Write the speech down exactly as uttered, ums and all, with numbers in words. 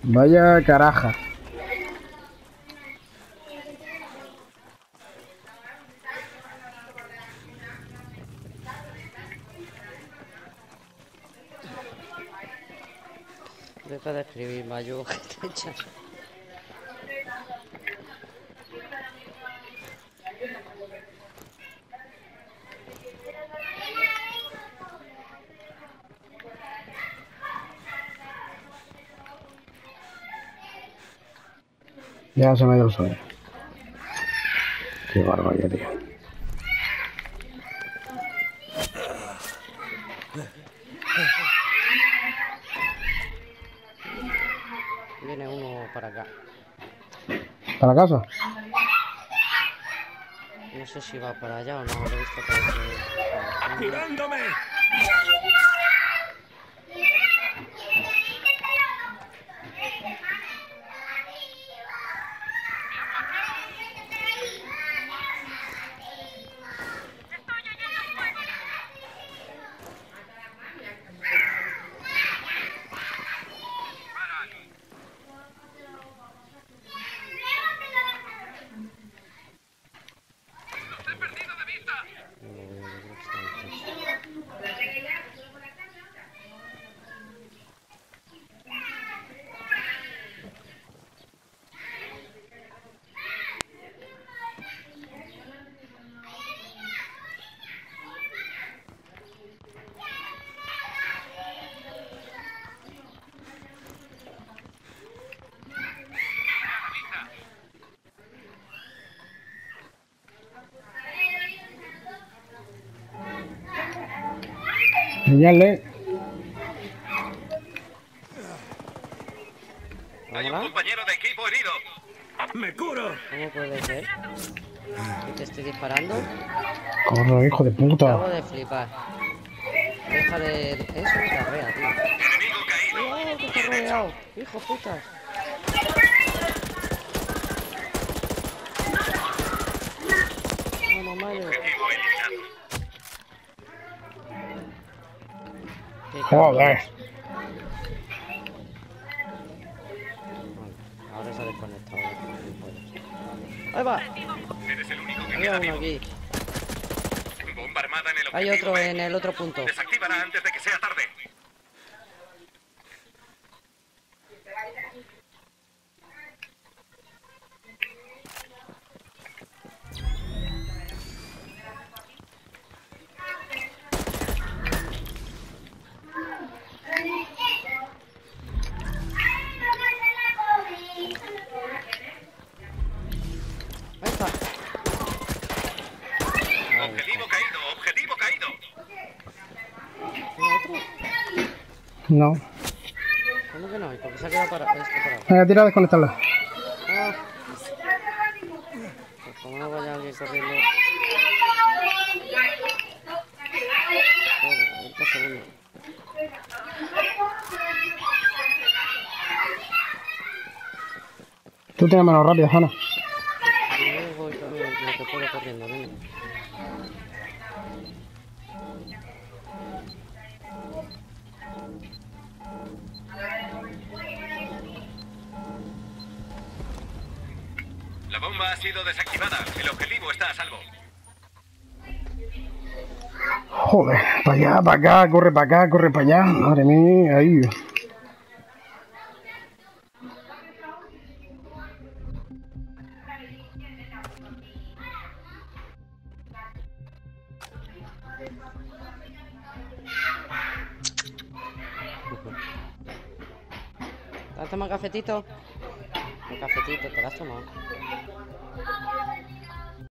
Vaya caraja. Deja de escribir, Mayu, que te echas. Ya se me ha ido el sueño. Qué barbaridad, tío. Viene uno para acá. ¿Para casa? No sé si va para allá o no, lo he visto para que... ¡Tirándome! Señale. Hay un compañero de equipo herido. ¡Me curo! ¿Cómo puede ser? ¿Que te estoy disparando? Corre, hijo de Acabo puta. de flipar. Deja de... Eso me carrea, tío. Enemigo caído. ¡Oh, que te he rodeado! ¡Hijo putas! Vamos, Mario. Objetivo eliminado. Qué Joder. Vale, ahora se ha desconectado. ¡Ahí va! Eres el único que Había queda uno vivo. aquí. Bomba armada en el Hay objetivo. otro B. en el otro punto. Desactívala antes de que sea tarde. Ahí está. Ahí Objetivo está. caído. Objetivo caído. ¿Tiene otro? No. ¿Cómo que no? ¿Y por qué se ha quedado para este parado? Venga, tira a desconectarla. Ah. Pues como no vaya alguien corriendo. Joder, veinte segundos. Tú tienes mano rápida, Hanna. Yo voy con lo que puedo corriendo, venga. La bomba ha sido desactivada. El objetivo está a salvo. Joder, para allá, para acá, corre para acá, corre para allá. Madre mía, ahí. ¿Te has tomado cafetito? Un cafetito, ¿te lo has tomado?